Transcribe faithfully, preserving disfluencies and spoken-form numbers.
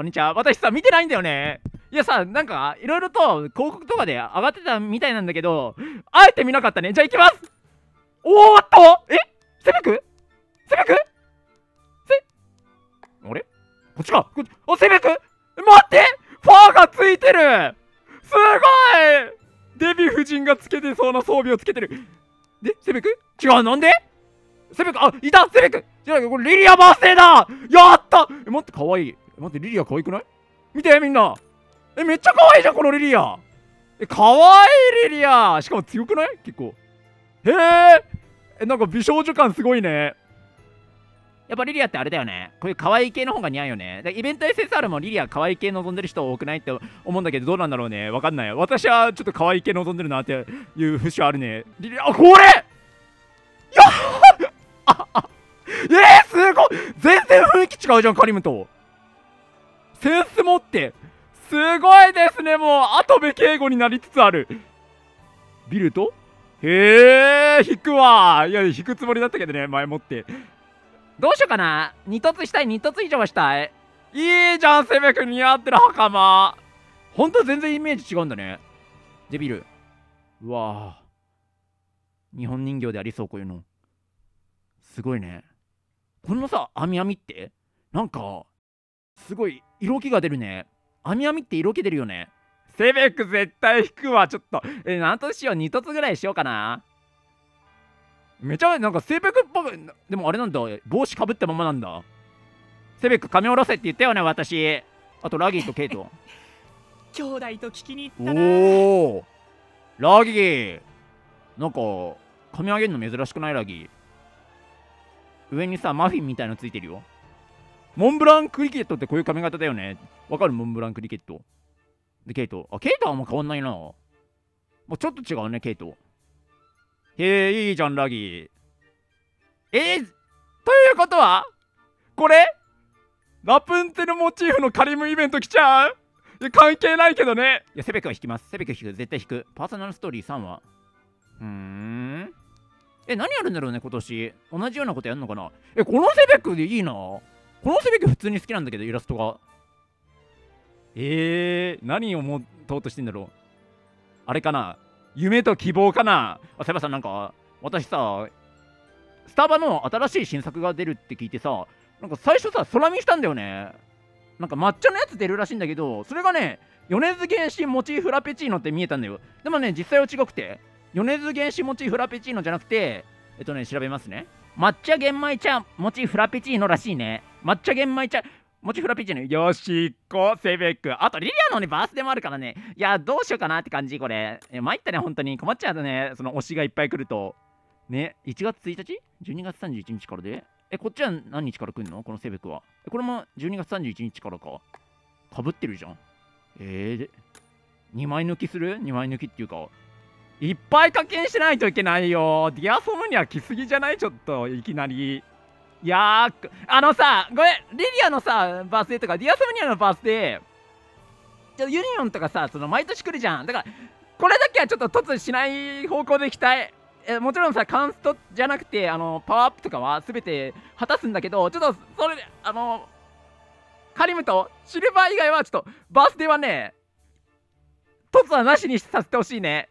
こんにちは。私さ、見てないんだよね。いやさ、なんか、いろいろと広告とかで上がってたみたいなんだけど、あえて見なかったね。じゃあ行きます。おーっとえセベクセベクせあれこっちかこっちあ、セベク待ってファーがついてるすごいデヴィ夫人がつけてそうな装備をつけてる。で、セベク違う、なんでセベクあ、いたセベク違う、これリリアバースデーだやったえ、待って、かわいい。待って、リリアかわいくない見て、みんなえ、めっちゃかわいいじゃん、このリリアえ、かわいいリリアしかも強くない結構。へええ、なんか美少女感すごいね。やっぱリリアってあれだよね。こういう可愛い系の方が似合うよね。イベント エスエスアール もリリア可愛い系望んでる人多くないって思うんだけど、どうなんだろうね。わかんない。私はちょっと可愛い系望んでるなっていう節あるね。リリア、あ、これやっああえー、すごい全然雰囲気違うじゃん、カリムと。センス持って。すごいですね、もう、跡部敬吾になりつつある。ビルとへえ、引くわ。いや、引くつもりだったけどね、前もって。どうしようかな。二凸したい、二凸以上はしたい。いいじゃん、セベク似合ってる袴。ほんと全然イメージ違うんだね。デビル。うわぁ。日本人形でありそう、こういうの。すごいね。このさ、網網って、なんか、すごい色気が出るね。網網って色気出るよね。セベク絶対引くわ、ちょっと。え、何としよう、二凸ぐらいしようかな。めちゃなんかセベクっぽく、でもあれなんだ、帽子かぶったままなんだ。セベク髪下ろせって言ったよね、私。あとラギーとケイト。 兄弟と聞きに行ったな。 おおラギーなんか髪上げるの珍しくない？ラギー上にさマフィンみたいのついてるよ。モンブランクリケットってこういう髪型だよね。わかる？モンブランクリケットでケイト。あ、ケイトはあんま変わんないな。もうちょっと違うね、ケイト。へえ、いいじゃん、ラギー。えー、ということはこれラプンツェルモチーフのカリムイベント来ちゃう？いや、関係ないけどね。いや、セベクは引きます。セベク引く。絶対引く。パーソナルストーリーさんわ。うーん。え、何やるんだろうね、今年。同じようなことやるのかな。え、このセベクでいいな。このセベク普通に好きなんだけど、イラストが。えー、何を持とうとしてんだろう。あれかな。夢と希望かな。あ、セバさん、なんか、私さ、スタバの新しい新作が出るって聞いてさ、なんか最初さ、空見したんだよね。なんか抹茶のやつ出るらしいんだけど、それがね、米津玄師モチーフラペチーノって見えたんだよ。でもね、実際は違くて、米津玄師モチーフラペチーノじゃなくて、えっとね、調べますね。抹茶玄米茶モチーフラペチーノらしいね。抹茶玄米茶モチーフラペチーノ。よしこ、セベック。あと、リリアのね、バースデーもあるからね。いや、どうしようかなって感じ、これ。え、参ったね、本当に。困っちゃうとね、その推しがいっぱい来ると。ね、いちがつついたち ?じゅうに 月さんじゅういちにちからでえ、こっちは何日から来んのこのセベクは。え、これもじゅうにがつさんじゅういちにちからか。かぶってるじゃん。えー、で、にまい抜きする ?に 枚抜きっていうか、いっぱい課金しないといけないよ。ディアソムには来すぎじゃないちょっと、いきなり。いやー、あのさ、ごめん、リリアのさ、バースデーとか、ディアソムニアのバースデー、ちょユニオンとかさ、その毎年来るじゃん。だから、これだけはちょっと突しない方向でいきたい。えもちろんさ、カンストじゃなくて、あの、パワーアップとかは全て果たすんだけど、ちょっと、それで、あの、カリムとシルバー以外は、ちょっと、バースデーはね、突はなしにさせてほしいね。